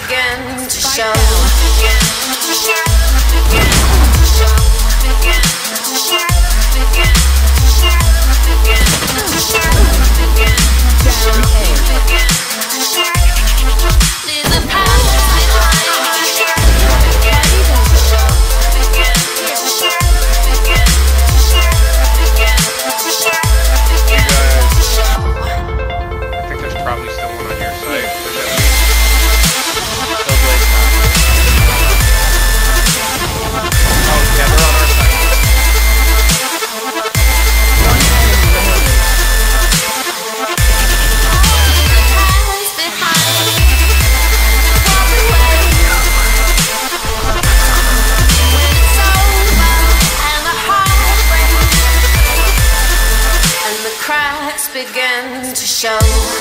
begin to show. Begin to show.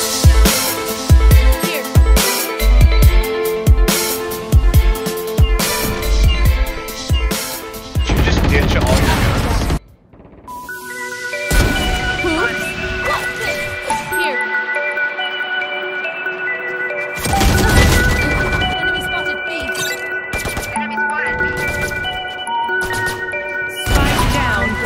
You just ditch all your guns. Here. Enemy spotted B. Enemy spotted B. Spike down B.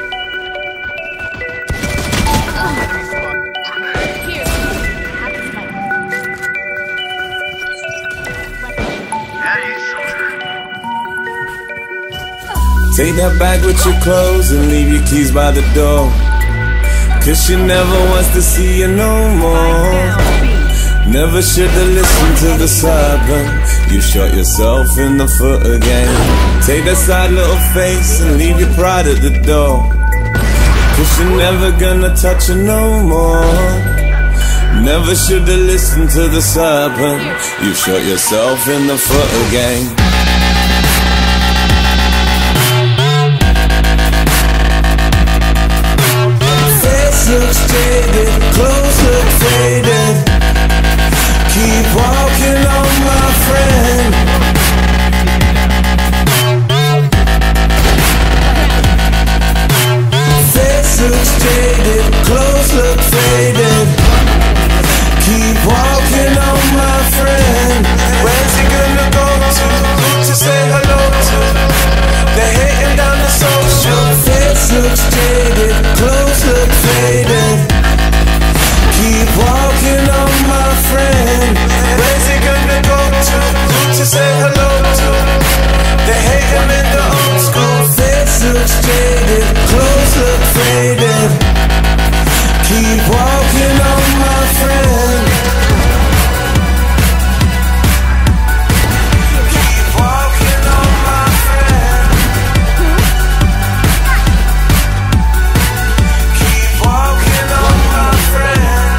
Take that bag with your clothes and leave your keys by the door, 'cause she never wants to see you no more. Never should've listened to the serpent. You shot yourself in the foot again. Take that sad little face and leave your pride at the door, 'cause you're never gonna touch her no more. Never should've listened to the serpent. You shot yourself in the foot again. Looks jaded, clothes look faded. Keep walking on, my friend. Face looks jaded, clothes look faded. Keep walking on, my friend. Where's he gonna go to? Who to say hello to? They're hating down the social. Face looks jaded, clothes look faded. Keep walking on, my friend. Where's he gonna go to? Who to say hello to? They hate him in the old school. Face looks jaded, clothes look faded. Keep walking on, my friend. Keep walking on, my friend. Keep walking on, my friend.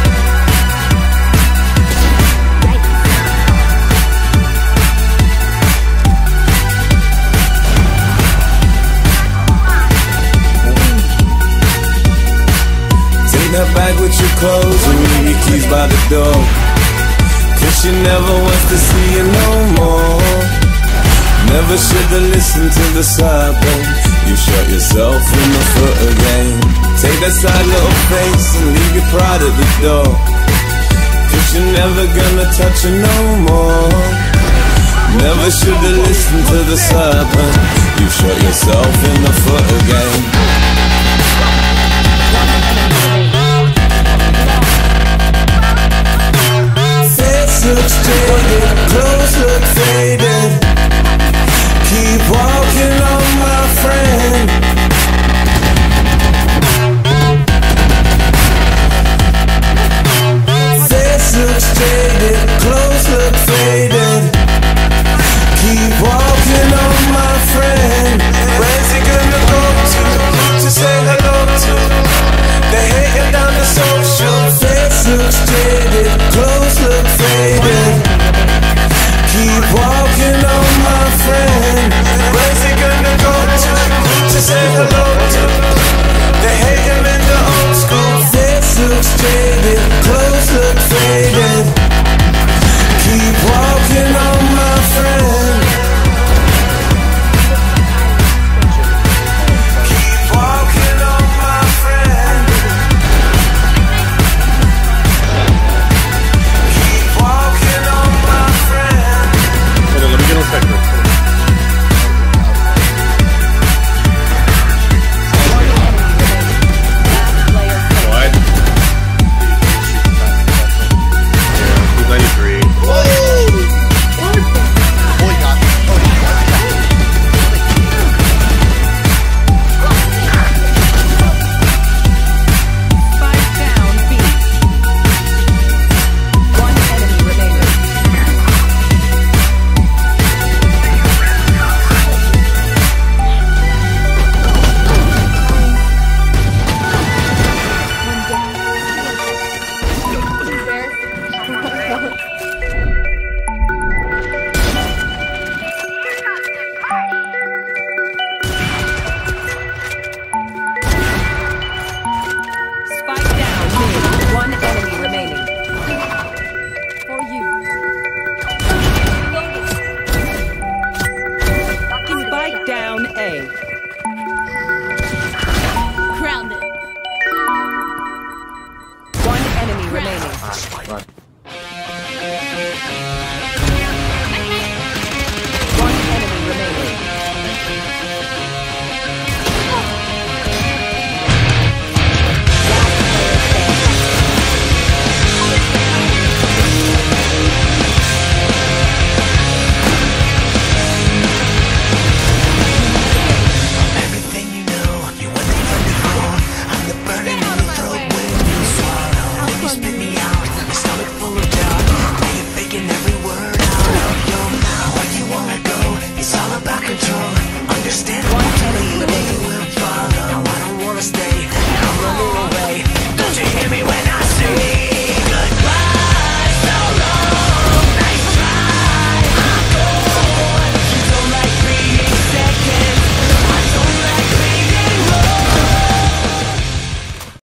Take that bag with your clothes and leave your keys by the door, 'cause she never wants to see you no more. Never should've listened to the serpent. You shot yourself in the foot again. Take that sad little face and leave your pride at the door, 'cause you're never gonna touch her no more. Never should've listened to the serpent. You shot yourself in the foot again. Face looks jaded, clothes look faded. Keep walking on, my friend. Face looks jaded, clothes look faded. Keep walking on, my friend. Where's he gonna go to? Who to say hello to? They hate him down the social. Face looks jaded, clothes look faded. Keep